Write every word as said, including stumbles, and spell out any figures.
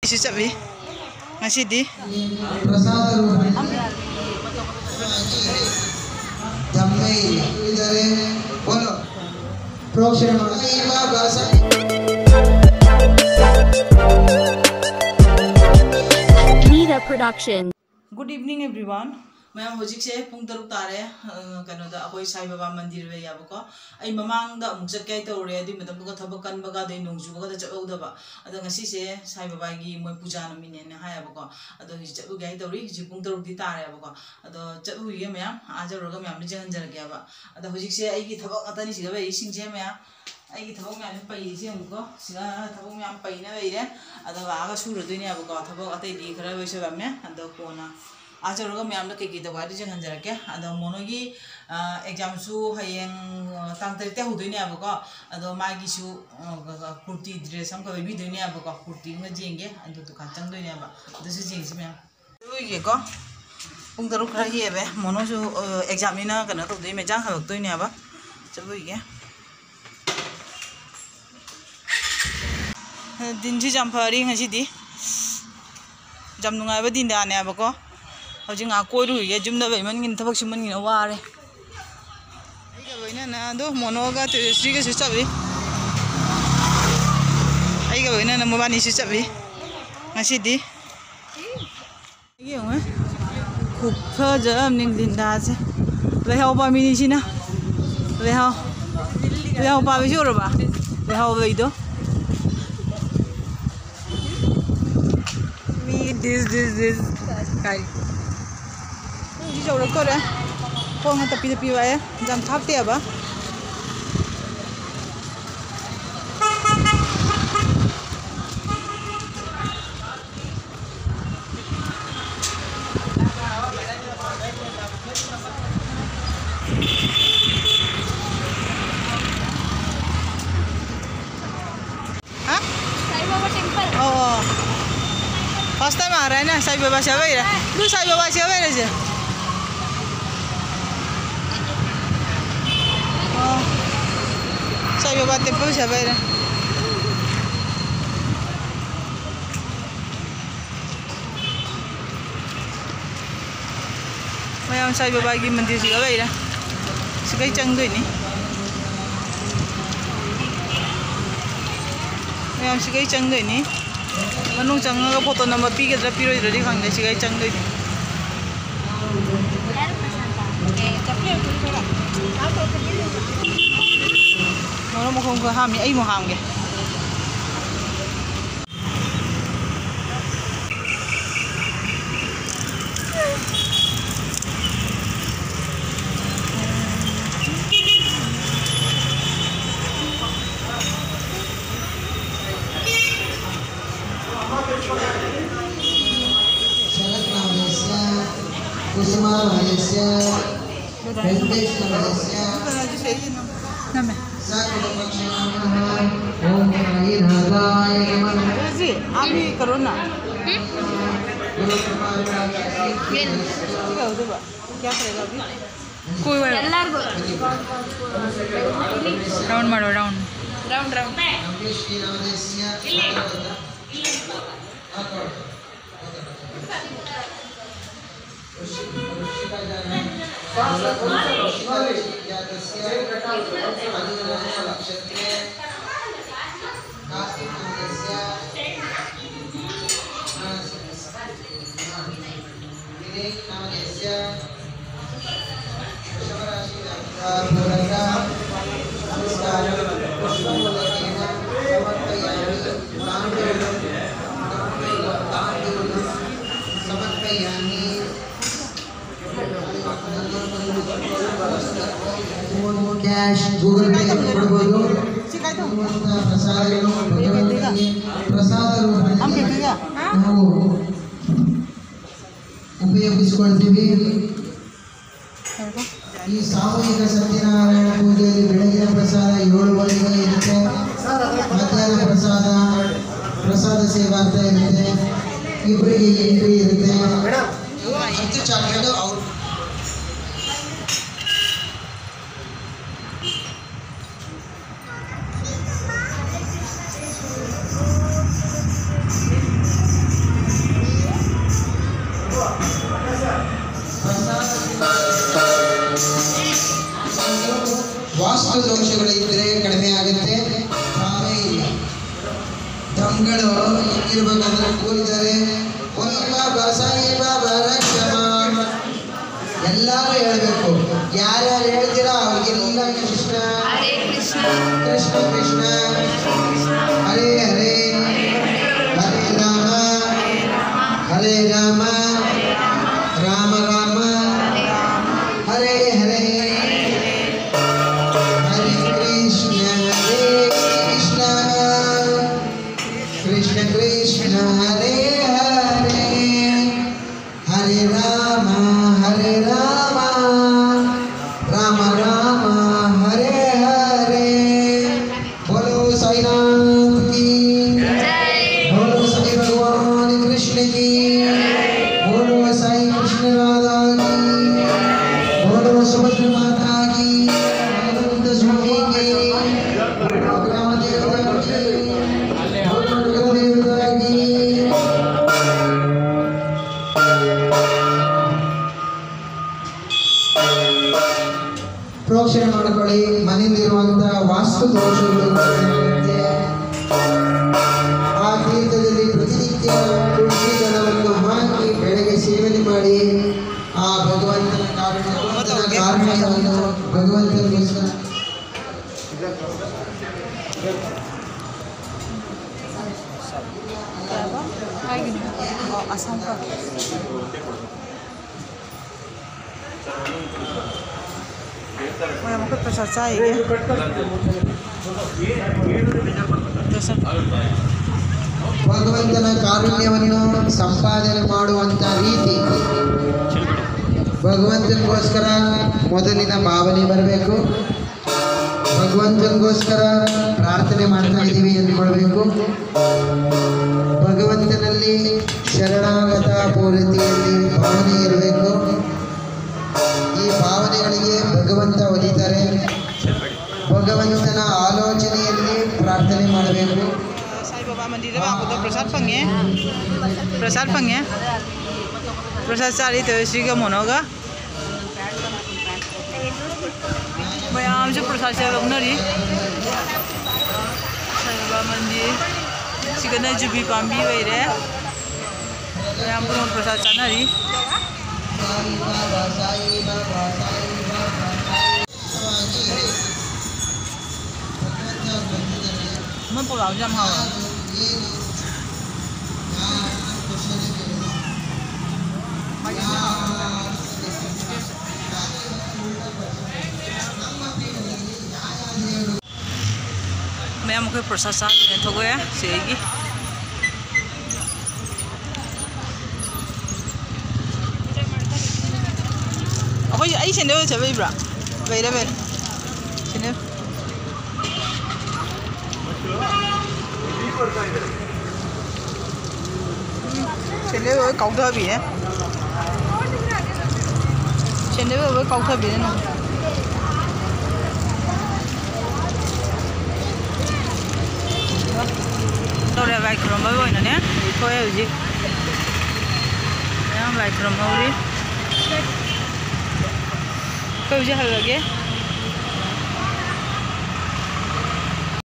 Isu cabi. Ngasih di. Nida Production. Good evening everyone. मैं होजिक से पुंग तरुक तारे कनो दा अखोई साई बाबा मंदिर वे याबको आई ममांग दा मुचक काय तौरे अदि मतम दुगा थबक कन बगा दे नोंजु बगा दा चबौदबा अदा ngasi se साई बाबा गी मोय पूजा नमिने ने हायाबको अदा हि चबु गाय तौरी जि पुंग तरुक दि तारे याबको अदा चबु गे मया आजरगा मया जहन जर गयाबा अदा होजिक से आई गी थबक अतनी सिगा वे सिंग जे मया आई गी थबक मया पई जे हमको सिगा थबक मया पई ना वेरे अदा वागा सुरु दुनि याबको थबक अतै दि खरा वेसे बामे अदा कोना आज रोग मैम कई दवा जंजरके अद मोनोगी एग्जाम हयें तांग तरते होदोनेबको अद मागीसु कुर्ती ड्रेस हम कबीदोनेबको कुर्ती जेंगे अदु दुकान चंगदोनेब अदुसु जेंगसि मैम उइगेको पुंग तरुक खरा हेबे मोनोसु एग्जाम निना कनो तोदोय मेजां हबक्तोनेब चबुइगे दिनसि जामफारी ngasi jam nungaiba din daneabako hojing a koiru ye jumda bai man ngin thabak siman ngin ware ai ga baina na do monoga te sri ga sichabi ai ga baina na mobani sichabi ngasi di ye ngwe khuk pha jam ning din da se lehau ba mini sina lehau lehau ba bi juro ba lehau bai do me this this this kai ini jauh lekor ya, kau nggak tepi tepi wae, jam thakti apa? Hah? Sai Baba Temple. Oh, first time आ रहा है ना साई बाबा से आवे रे, तू साई बाबा से आवे रे जे. Sai Baba Temple siapa ya? Mayam Sai Baba gi mandir siapa ya? Sekai cangdo ini. Mayam sekai cangdo ini. Manung cangga foto nama pi kita piro jadi kang deh sekai cangdo ini. Nó mà không có ham thì ấy mà ham kìa. Malaysia, Kusuma Malaysia, Vendesh Malaysia. Nama. Om Kain Hadaya Namaha. Sih, abi corona. Gel. क्या होता है? क्या करेगा अभी? कोई वाला. Round मारो round. Round round. Cash, Google Pay, ಕೊಡಬಹುದು. ಪ್ರಸಾದ ಪ್ರಸಾದ ನಾವು ಉಪಯೋಗಿಸಿಕೊಳ್ತೀವಿ. ಈ ಸಾಮೂಹಿಕ ಸತ್ಯನಾರಾಯಣ ಪೂಜೆಯಲ್ಲಿ ಬೆಳಗಿನ ಪ್ರಸಾದ ಏಳು ಗಂಟೆಗೆ ಇರುತ್ತೆ, ಮಧ್ಯಾಹ್ನ ಪ್ರಸಾದ ಪ್ರಸಾದ ಸೇವಾ ಅಂತ ಇರುತ್ತೆ, ಇಬ್ಬರಿಗೆ ಎಂಟ್ರಿ ಇರುತ್ತೆ. ಹತ್ತು ಚಾಕ್ಲೇಟ್ ಅವ್ರು ಇವಾಗ ಅದನ್ನ ಕೂರಿದ್ದಾರೆ. ಓಲಿ ಬಾಬಾ ಸಾಯಿ ಬಾಬಾ ರಕ್ಷಮ ಎಲ್ಲರೂ ಹೇಳ್ಬೇಕು. ಯಾರ್ಯಾರು ಹೇಳ್ತೀರಾ ಅವ್ರಿಗೆಲ್ಲ ಕೃಷ್ಣ ಕೃಷ್ಣ ಕೃಷ್ಣ ಹರೇ ಹರೇ ಹರೇ ರಾಮ ಹರೇ ರಾಮ ರಾಮ ರಾಮ ಹರೇ ಹರೇ ಹರೇ ಕೃಷ್ಣ ಹರೇ ಕೃಷ್ಣ ಕೃಷ್ಣ ಕೃಷ್ಣ ಹರೇ ಹರೇ ಹರೇ ರಾಮ ಹರೇ ರಾಮ ರಾಮ ರಾಮ ಹರೇ ಹರೇ. बोलो साईनाथ की बोलो साई भगवान कृष्ण की बोलो साई कृष्ण राधा की बोलो सुभद्रा माता की आनंद स्वामी की बोलो ग्राम देवता की बोलो नगर देवता की. ಪ್ರೋಕ್ಷಣೆ ಮಾಡಿಕೊಳ್ಳಿ. ಮನೆಯಲ್ಲಿರುವಂತಹ ವಾಸ್ತು ದೋಷಗಳು ಇರುತ್ತೆ. ಆ ತೀರ್ಥದಲ್ಲಿ ಪ್ರತಿನಿತ್ಯ ತುಳಸಿ ದಳವನ್ನು ಹಾಕಿ ಬೆಳಗ್ಗೆ ಸೇವನೆ ಮಾಡಿ ಆ ಭಗವಂತನ ಕಾರಣ ಕಾರಣವನ್ನು ಭಗವಂತನಿಗೋಸ್ಕರ Mau ikut pesawat saya ya? ಭಗವಂತನ ಕಾರುಣ್ಯವನ್ನು ಸಂಪಾದನೆ ಮಾಡುವಂತ ರೀತಿ ಭಗವಂತನಿಗೋಸ್ಕರ ಮೊದಲಿನ ಭಾವನೆ ಬರಬೇಕು. ಭಗವಂತನಿಗೋಸ್ಕರ ಪ್ರಾರ್ಥನೆ ಮಾಡ್ತಾ ಇದ್ದೀವಿ ಅಂದ್ಕೊಳ್ಬೇಕು. ಭಗವಂತನಲ್ಲಿ ಶರಣಾಗತ ಪೂರ್ತಿಯಲ್ಲಿ ಭಾವನೆ ಇರಬೇಕು. ಈ ಭಾವನೆಗಳಿಗೆ ಭಗವಂತ ಒಲಿತಾರೆ. ಭಗವಂತನ ಆಲೋಚನೆಯಲ್ಲಿ ಪ್ರಾರ್ಥನೆ ಮಾಡಬೇಕು. ಸಾಯಿಬಾಬಾ ಮಂದಿರದಾಗ ಹಾಕೋದು ಪ್ರಸಾದ ಪಂಗೆ ಪ್ರಸಾದ ಪಂಗೆ ಪ್ರಸಾದ ಚಾರಿ ತರಿಸಿಗ ಮೊನೋಗ ಮಯಾಮಸು ಪ್ರಸಾದ ಲೌನರಿ ಸಾಯಿಬಾಬಾ ಮಂದಿರ ಸಿಗನ ಜುಬಿ ಪಾಂಬಿ ವೈರೆ ಮಯಾಮ ಪುನಃ ಪ್ರಸಾದ ಚಾನರಿ. Mới bộ lão dâm hầu mấy em một cái processor này thôi á xí gì ôi ấy xin đâu chơi bra về đây về xin đâu xin đâu với cầu thơ bị á xin đâu với cầu thơ bị nó đâu là vài kg mới rồi nè thôi là gì vài kg mới đi câu gì hay là cái